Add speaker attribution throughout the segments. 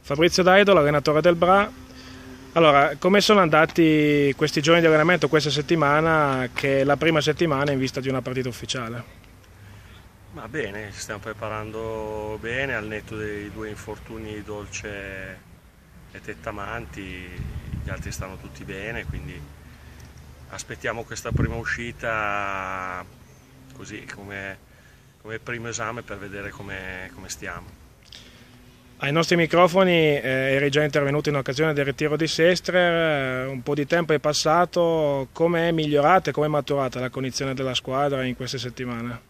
Speaker 1: Fabrizio Daido, allenatore del Bra. Allora, come sono andati questi giorni di allenamento, questa settimana, che è la prima settimana in vista di una partita ufficiale?
Speaker 2: Ma bene, ci stiamo preparando bene, al netto dei due infortuni Dolce e Tettamanti, gli altri stanno tutti bene, quindi aspettiamo questa prima uscita così come primo esame per vedere come stiamo.
Speaker 1: Ai nostri microfoni eri già intervenuto in occasione del ritiro di Sestrer, un po' di tempo è passato, come è migliorata e come è maturata la condizione della squadra in queste settimane?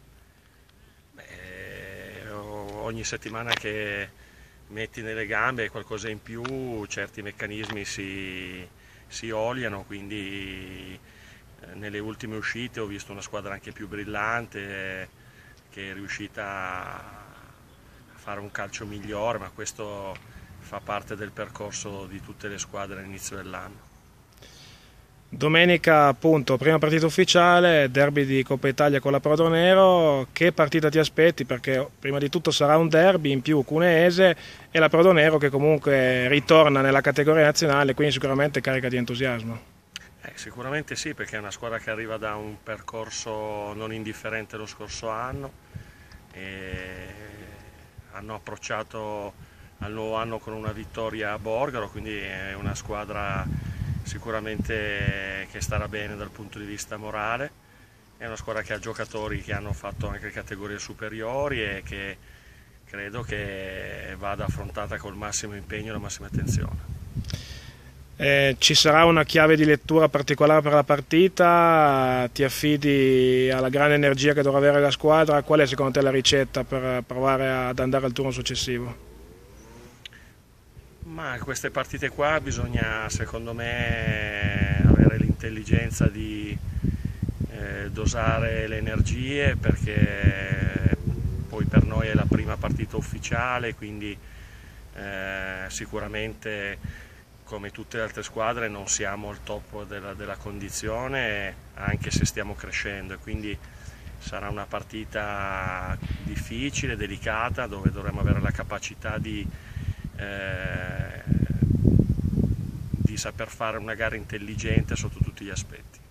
Speaker 2: Ogni settimana che metti nelle gambe qualcosa in più, certi meccanismi si oliano, quindi nelle ultime uscite ho visto una squadra anche più brillante che è riuscita a fare un calcio migliore, ma questo fa parte del percorso di tutte le squadre all'inizio dell'anno.
Speaker 1: Domenica appunto, prima partita ufficiale, derby di Coppa Italia con la Prodonero. Che partita ti aspetti? Perché prima di tutto sarà un derby, in più cuneese, e la Prodonero che comunque ritorna nella categoria nazionale, quindi sicuramente carica di entusiasmo.
Speaker 2: Sicuramente sì, perché è una squadra che arriva da un percorso non indifferente lo scorso anno e hanno approcciato al nuovo anno con una vittoria a Borgaro, quindi è una squadra sicuramente che starà bene dal punto di vista morale, è una squadra che ha giocatori che hanno fatto anche categorie superiori e che credo che vada affrontata col massimo impegno e la massima attenzione.
Speaker 1: Ci sarà una chiave di lettura particolare per la partita? Ti affidi alla grande energia che dovrà avere la squadra? Qual è secondo te la ricetta per provare ad andare al turno successivo?
Speaker 2: Ma in queste partite qua bisogna secondo me avere l'intelligenza di dosare le energie, perché poi per noi è la prima partita ufficiale, quindi sicuramente come tutte le altre squadre non siamo al top della condizione, anche se stiamo crescendo, e quindi sarà una partita difficile, delicata, dove dovremo avere la capacità di saper fare una gara intelligente sotto tutti gli aspetti.